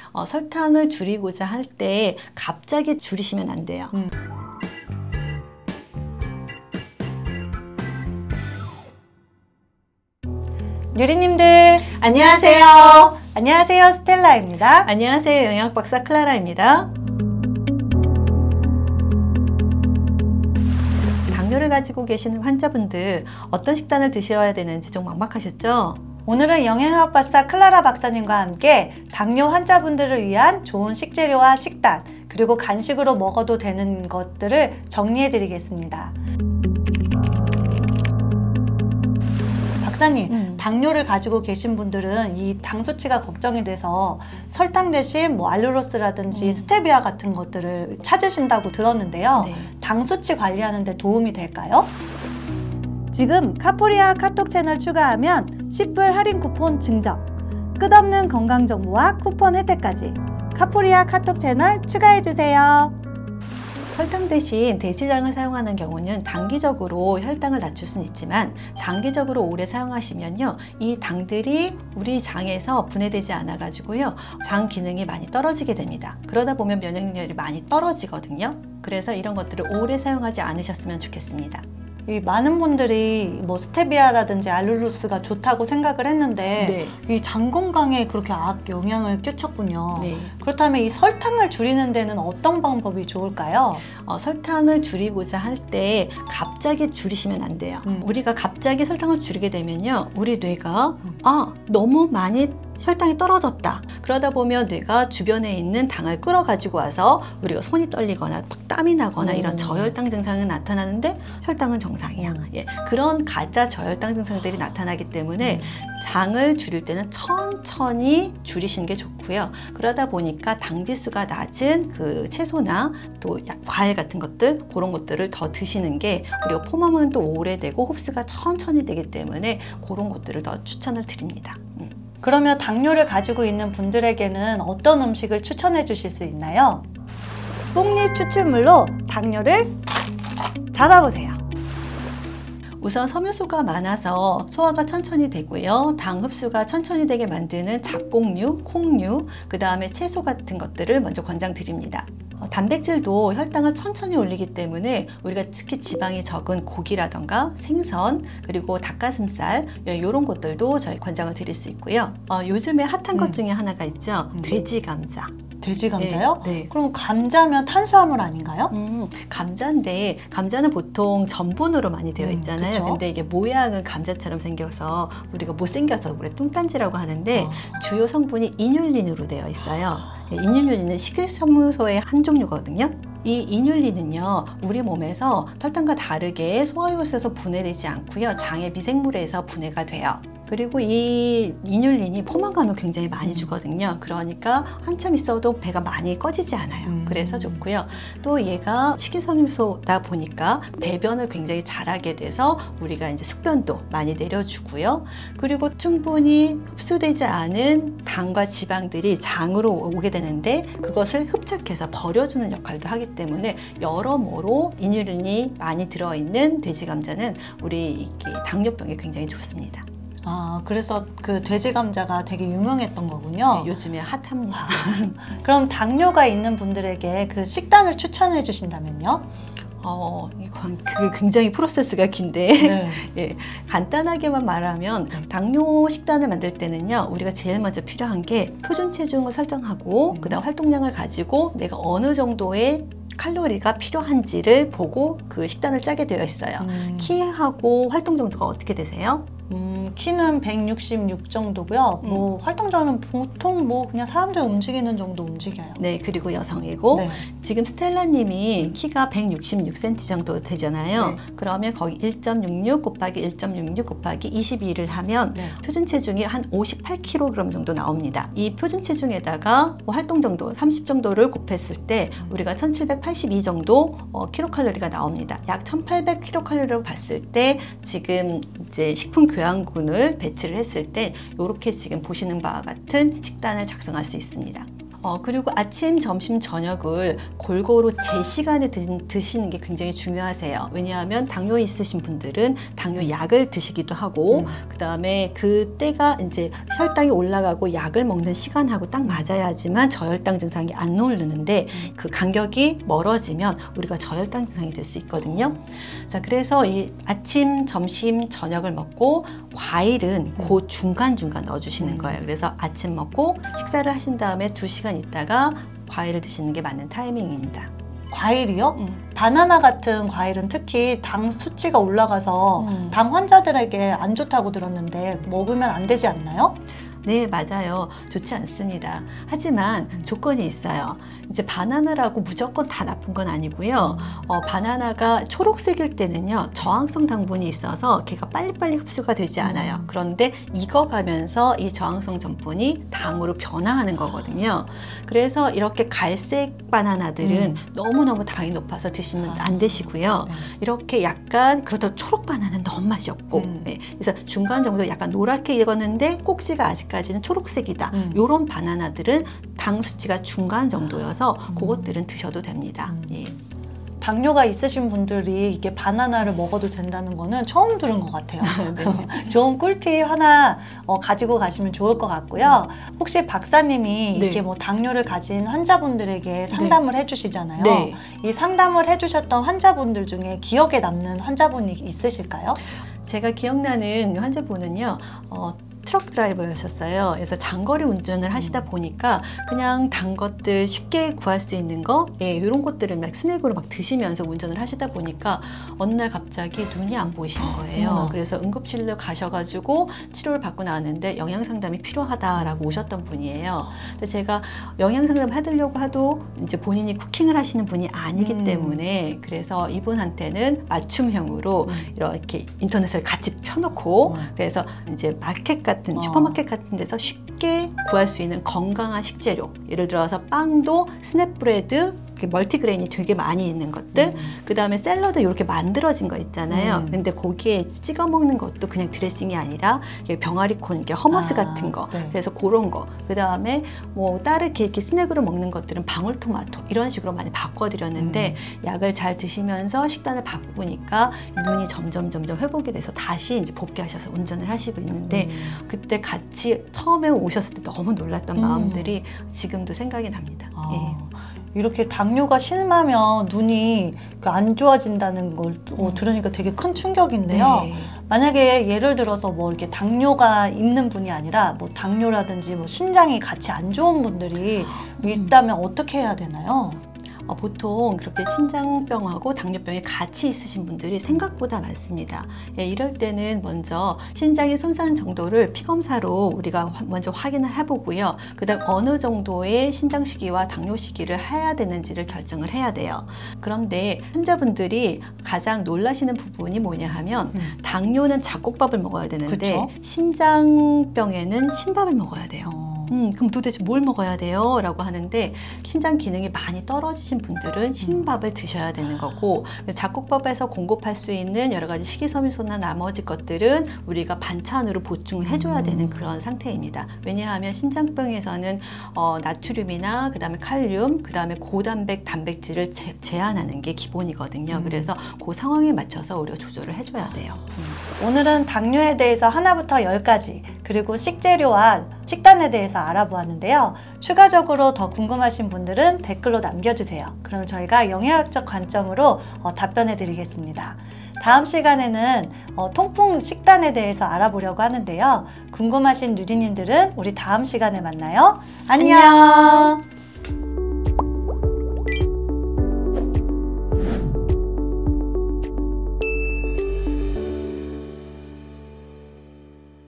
설탕을 줄이고자 할 때 갑자기 줄이시면 안 돼요. 유리님들 안녕하세요. 안녕하세요, 스텔라입니다. 안녕하세요. 영양박사 클라라입니다. 당뇨를 가지고 계시는 환자분들 어떤 식단을 드셔야 되는지 좀 막막하셨죠? 오늘은 영양학 박사 클라라 박사님과 함께 당뇨 환자분들을 위한 좋은 식재료와 식단, 그리고 간식으로 먹어도 되는 것들을 정리해 드리겠습니다. 박사님, 당뇨를 가지고 계신 분들은 이 당 수치가 걱정이 돼서 설탕 대신 알룰로스라든지 스테비아 같은 것들을 찾으신다고 들었는데요. 네. 당 수치 관리하는 데 도움이 될까요? 지금 카포리아 카톡 채널 추가하면 10불 할인 쿠폰 증정, 끝없는 건강 정보와 쿠폰 혜택까지 카포리아 카톡 채널 추가해주세요. 설탕 대신 대체장을 사용하는 경우는 단기적으로 혈당을 낮출 수는 있지만 장기적으로 오래 사용하시면요, 이 당들이 우리 장에서 분해되지 않아 가지고요, 장 기능이 많이 떨어지게 됩니다. 그러다 보면 면역력이 많이 떨어지거든요. 그래서 이런 것들을 오래 사용하지 않으셨으면 좋겠습니다. 이 많은 분들이 스테비아라든지 알룰로스가 좋다고 생각을 했는데 이 장 건강에 그렇게 악 영향을 끼쳤군요. 네. 그렇다면 이 설탕을 줄이는 데는 어떤 방법이 좋을까요? 설탕을 줄이고자 할 때 갑자기 줄이시면 안 돼요. 우리가 갑자기 설탕을 줄이게 되면요, 우리 뇌가 너무 많이 혈당이 떨어졌다. 그러다 보면 뇌가 주변에 있는 당을 끌어 가지고 와서 우리가 손이 떨리거나 막 땀이 나거나 이런 저혈당 증상은 나타나는데 혈당은 정상이야. 그런 가짜 저혈당 증상들이 나타나기 때문에 장을 줄일 때는 천천히 줄이시는 게 좋고요. 그러다 보니까 당 지수가 낮은 그 채소나 또 과일 같은 것들, 그런 것들을 더 드시는 게 우리가 포만은 또 오래되고 흡수가 천천히 되기 때문에 그런 것들을 더 추천을 드립니다. 그러면 당뇨를 가지고 있는 분들에게는 어떤 음식을 추천해 주실 수 있나요? 뽕잎 추출물로 당뇨를 잡아보세요. 우선 섬유소가 많아서 소화가 천천히 되고요, 당 흡수가 천천히 되게 만드는 잡곡류, 콩류, 그 다음에 채소 같은 것들을 먼저 권장드립니다. 단백질도 혈당을 천천히 올리기 때문에 우리가 특히 지방이 적은 고기라던가 생선, 그리고 닭가슴살, 이런 것들도 저희 권장을 드릴 수 있고요. 요즘에 핫한 것 중에 하나가 있죠. 돼지 감자. 돼지 감자요? 네. 그럼 감자면 탄수화물 아닌가요? 감자인데, 감자는 보통 전분으로 많이 되어 있잖아요. 그쵸? 근데 이게 모양은 감자처럼 생겨서 우리가 못생겨서 우리 뚱딴지라고 하는데 주요 성분이 이뉼린으로 되어 있어요. 이뉼린은 식이섬유소의 한 종류거든요. 이 이뉼린은요, 우리 몸에서 설탕과 다르게 소화효소에서 분해되지 않고요, 장의 미생물에서 분해가 돼요. 그리고 이 이뉼린이 포만감을 굉장히 많이 주거든요. 그러니까 한참 있어도 배가 많이 꺼지지 않아요. 그래서 좋고요. 또 얘가 식이섬유소다 보니까 배변을 굉장히 잘하게 돼서 우리가 이제 숙변도 많이 내려주고요. 그리고 충분히 흡수되지 않은 당과 지방들이 장으로 오게 되는데 그것을 흡착해서 버려주는 역할도 하기 때문에 여러모로 이뉼린이 많이 들어있는 돼지 감자는 우리 당뇨병에 굉장히 좋습니다. 그래서 그 돼지 감자가 되게 유명했던 거군요. 네, 요즘에 핫합니다. 그럼 당뇨가 있는 분들에게 그 식단을 추천해 주신다면요? 그게 굉장히 프로세스가 긴데 간단하게만 말하면 당뇨 식단을 만들 때는요, 우리가 제일 먼저 필요한 게 표준 체중을 설정하고 그다음 활동량을 가지고 내가 어느 정도의 칼로리가 필요한지를 보고 그 식단을 짜게 되어 있어요. 키하고 활동 정도가 어떻게 되세요? 키는 166 정도고요. 활동량은 보통 그냥 사람들 움직이는 정도 움직여요. 네, 그리고 여성이고 지금 스텔라님이 키가 166cm 정도 되잖아요. 그러면 거기 1.66 곱하기 1.66 곱하기 22를 하면 표준 체중이 한 58kg 정도 나옵니다. 이 표준 체중에다가 활동 정도 30 정도를 곱했을 때 우리가 1782 정도 킬로칼로리가 나옵니다. 약 1800킬로칼로리로 봤을 때 지금 이제 식품 교양군을 배치를 했을 때 이렇게 지금 보시는 바와 같은 식단을 작성할 수 있습니다. 그리고 아침, 점심, 저녁을 골고루 제 시간에 드시는 게 굉장히 중요하세요. 왜냐하면 당뇨 있으신 분들은 당뇨 약을 드시기도 하고, 그 다음에 그때가 이제 혈당이 올라가고 약을 먹는 시간하고 딱 맞아야지만 저혈당 증상이 안 오르는데 그 간격이 멀어지면 우리가 저혈당 증상이 될 수 있거든요. 자, 그래서 이 아침, 점심, 저녁을 먹고 과일은 그 중간중간 넣어주시는 거예요. 그래서 아침 먹고 식사를 하신 다음에 2시간 있다가 과일을 드시는 게 맞는 타이밍입니다. 과일이요? 바나나 같은 과일은 특히 당 수치가 올라가서 당 환자들에게 안 좋다고 들었는데 먹으면 안 되지 않나요? 네, 맞아요. 좋지 않습니다. 하지만 조건이 있어요. 이제 바나나라고 무조건 다 나쁜 건 아니고요. 바나나가 초록색일 때는요, 저항성 당분이 있어서 걔가 빨리빨리 흡수가 되지 않아요. 그런데 익어가면서 이 저항성 전분이 당으로 변화하는 거거든요. 그래서 이렇게 갈색 바나나들은 너무너무 당이 높아서 드시면 안 되시고요. 이렇게 약간 그렇다고 초록 바나나는 너무 맛이 없고, 네. 그래서 중간 정도 약간 노랗게 익었는데 꼭지가 아직까지는 초록색이다. 요런 바나나들은 당 수치가 중간 정도여서 그것들은 드셔도 됩니다. 예. 당뇨가 있으신 분들이 이게 바나나를 먹어도 된다는 거는 처음 들은 것 같아요. 네. 좋은 꿀팁 하나 가지고 가시면 좋을 것 같고요. 혹시 박사님이 네. 이게 뭐 당뇨를 가진 환자분들에게 상담을 해주시잖아요. 네. 이 상담을 해주셨던 환자분들 중에 기억에 남는 환자분이 있으실까요? 제가 기억나는 환자분은요, 트럭 드라이버였었어요. 그래서 장거리 운전을 하시다 보니까 그냥 단 것들 쉽게 구할 수 있는 거, 예, 이런 것들을 막 스낵으로 막 드시면서 운전을 하시다 보니까 어느 날 갑자기 눈이 안 보이시는 거예요. 그래서 응급실로 가셔가지고 치료를 받고 나왔는데 영양 상담이 필요하다라고 오셨던 분이에요. 근데 제가 영양 상담 해드리려고 해도 이제 본인이 쿠킹을 하시는 분이 아니기 때문에 그래서 이분한테는 맞춤형으로 이렇게 인터넷을 같이 펴놓고 그래서 이제 마켓 같은 슈퍼마켓 같은 데서 쉽게 구할 수 있는 건강한 식재료, 예를 들어서 빵도 스냅브레드, 멀티그레인이 되게 많이 있는 것들, 그 다음에 샐러드 이렇게 만들어진 거 있잖아요. 근데 거기에 찍어 먹는 것도 그냥 드레싱이 아니라 병아리콘, 허머스 같은 거, 네. 그래서 그런 거, 그 다음에 뭐 다르게 이렇게 스낵으로 먹는 것들은 방울토마토 이런 식으로 많이 바꿔드렸는데 약을 잘 드시면서 식단을 바꾸니까 눈이 점점 회복이 돼서 다시 이제 복귀하셔서 운전을 하시고 있는데 그때 같이 처음에 오셨을 때 너무 놀랐던 마음들이 지금도 생각이 납니다. 예. 이렇게 당뇨가 심하면 눈이 안 좋아진다는 걸 들으니까 되게 큰 충격인데요. 네. 만약에 예를 들어서 뭐 이렇게 당뇨가 있는 분이 아니라 뭐 당뇨라든지 뭐 신장이 같이 안 좋은 분들이 있다면 어떻게 해야 되나요? 보통 그렇게 신장병하고 당뇨병이 같이 있으신 분들이 생각보다 많습니다. 예, 이럴 때는 먼저 신장이 손상 정도를 피검사로 우리가 먼저 확인을 해보고요. 그 다음 어느 정도의 신장 시기와 당뇨 시기를 해야 되는지를 결정을 해야 돼요. 그런데 환자분들이 가장 놀라시는 부분이 뭐냐 하면 당뇨는 잡곡밥을 먹어야 되는데 그쵸? 신장병에는 흰밥을 먹어야 돼요. 그럼 도대체 뭘 먹어야 돼요? 라고 하는데 신장 기능이 많이 떨어지신 분들은 흰밥을 드셔야 되는 거고 잡곡밥에서 공급할 수 있는 여러 가지 식이섬유소나 나머지 것들은 우리가 반찬으로 보충을 해줘야 되는 그런 상태입니다. 왜냐하면 신장병에서는 나트륨이나 그 다음에 칼륨, 그 다음에 고단백 단백질을 제한하는 게 기본이거든요. 그래서 그 상황에 맞춰서 우리가 조절을 해줘야 돼요. 오늘은 당뇨에 대해서 하나부터 10가지 그리고 식재료와 식단에 대해서 알아보았는데요. 추가적으로 더 궁금하신 분들은 댓글로 남겨주세요. 그럼 저희가 영양학적 관점으로 답변해 드리겠습니다. 다음 시간에는 통풍 식단에 대해서 알아보려고 하는데요. 궁금하신 누리님들은 우리 다음 시간에 만나요. 안녕!